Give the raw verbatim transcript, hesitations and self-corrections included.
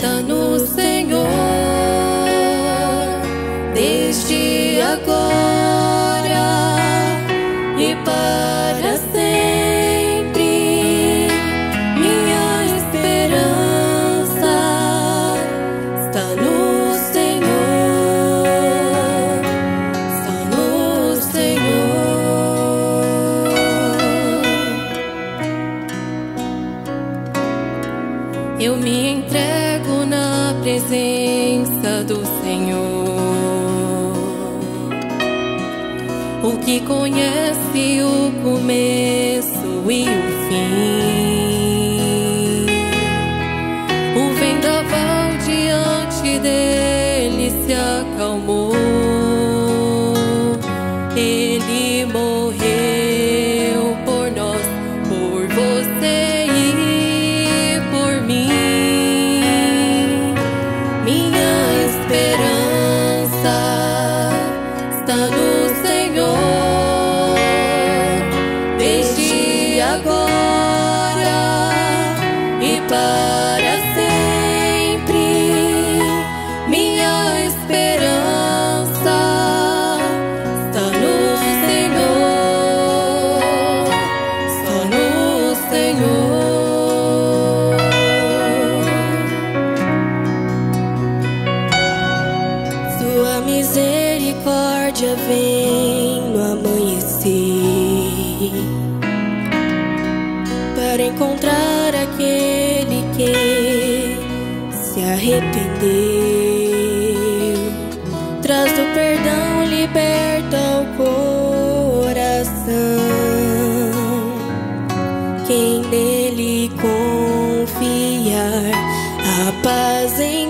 está no Senhor, desde agora e para sempre. Minha esperança está no Senhor, está no Senhor. Eu me entrego na presença do Senhor, o que conhece o começo e o fim. O vendaval diante dele se acalmou. Ele morreu por nós, por você e por mim. Minha esperança está no Senhor, desde agora e para sempre. Minha esperança está no Senhor, só no Senhor. Sua misericórdia vem no amanhecer para encontrar aquele que se arrependeu. Traz o perdão, liberta o coração. Quem nele confiar, a paz em